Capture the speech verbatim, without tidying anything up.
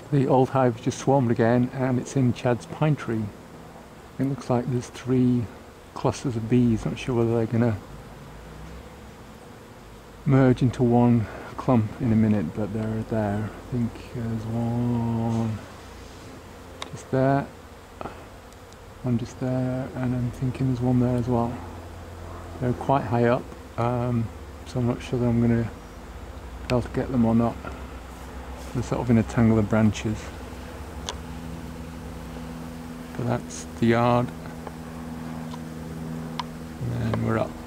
The old hive just swarmed again, and it's in Chad's pine tree. It looks like there's three clusters of bees. Not sure whether they're going to merge into one clump in a minute, but they're there. I think there's one just there, one just there, and I'm thinking there's one there as well. They're quite high up, um, so I'm not sure that I'm going to be able to get them or not. They're sort of in a tangle of branches. But that's the yard, and then we're up.